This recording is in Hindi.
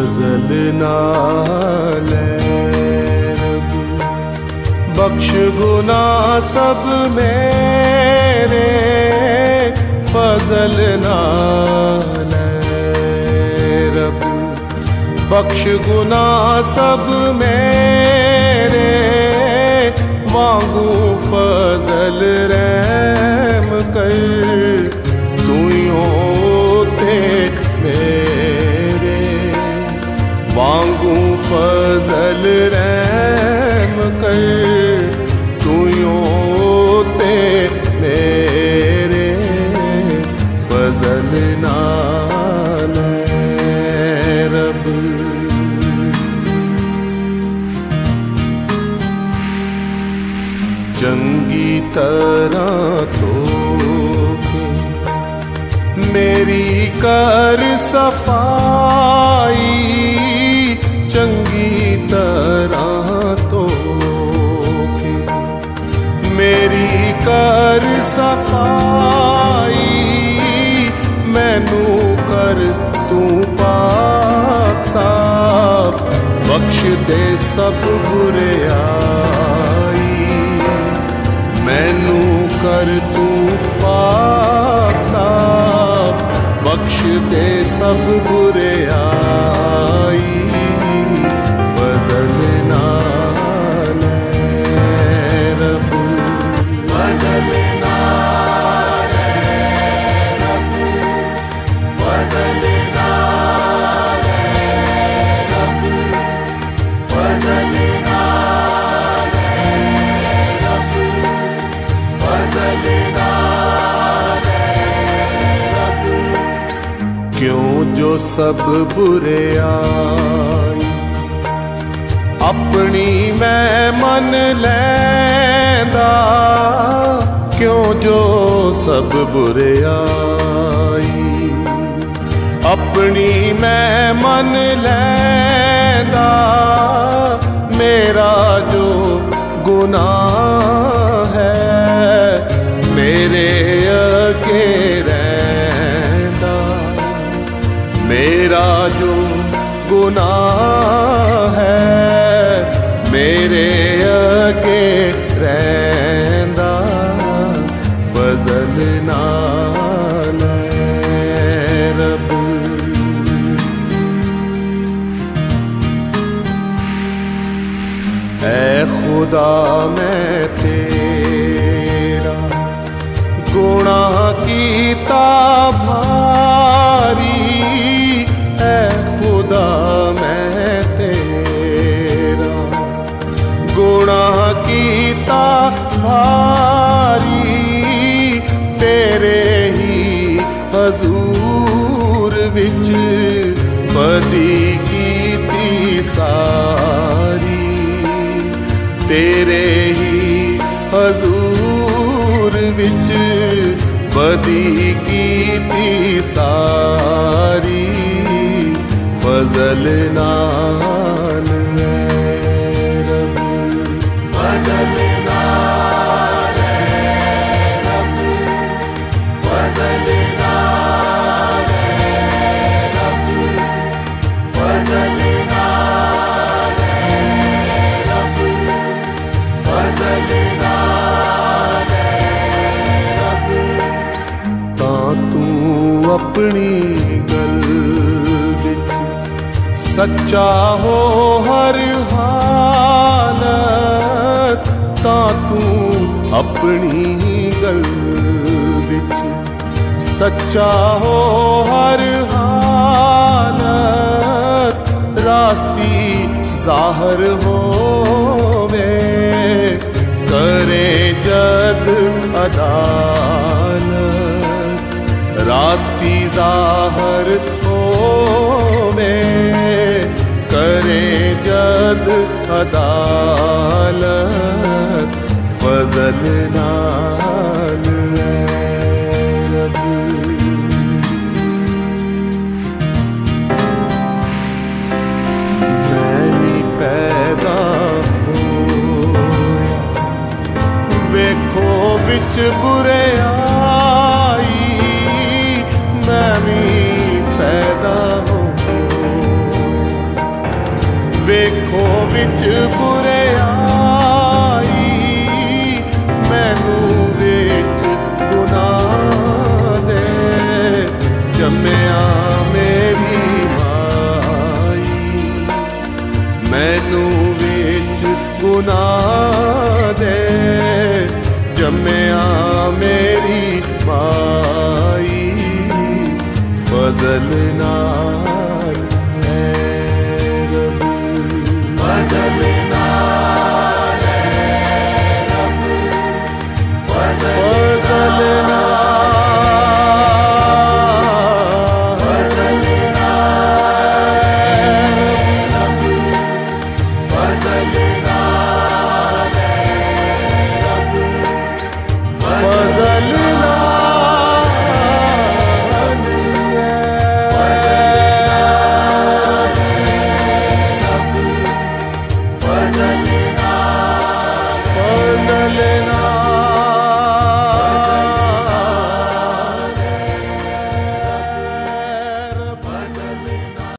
फजल नाल रब, बख्श गुनाह सब मेरे, फजल नाल रब, बख्श गुनाह सब मेरे, मांगू फजल रहम कर, तूयों ते मेरे, मांगू फजल रहम कर, तूयों ते मेरे, फजल नाल रब। चंगी तरह तो मेरी कर सफाई, चंगी तरह तो मेरी कर सफाई, मैनू कर तू पाक साफ, बख्श दे सब बुराई, मैनू कर तू पाक साफ, बख्श दे सब बुराई, फजल नाल रब, फजल नाल रब, फजल नाल रब, फजल नाल रब, फजल नाल रब। क्यों जो सब बुराई अपनी मैं मन लैंदा, क्यों जो सब बुराई अपनी मैं मन लैंदा, मेरा जो गुनाह है मेरे अगे रहंदा, मेरा जो गुनाह है मेरे अगे रहंदा, फजल नाल रब। ऐ खुदा मैं तेरा गुनाह कीता भारी, ऐ खुदा मैं तेरा गुनाह कीता भारी, तेरे ही हजूर विच बदी कीती सारी, तेरे ही हजूर विच बदी कीती सारी, फजल नाल रब, फजल नाल रब, फजल नाल रब, फजल नाल रब, फजल नाल रब। तां तू अपनी गल विच सच्चा हो हर हालत, तां तू अपनी गल विच सच्चा हो हर हालत, रास्ती जाहर होवे करे जद अदालत, रास्ती जाहर होवे करे जद अदालत, फजल नाल रब। मैं भी पैदा होया वेखो विच बुराई, मैं भी पैदा होया वेखो विच बुराई मैनू विच गुनाह दे जम्मिया मेरी माई मैनू विच गुनाह दे जम्मिया मेरी माई फजल नाल है रब फजल नाल है रब फजल नाल फजल नाल रब फजल नाल है रब फजल फजल नाल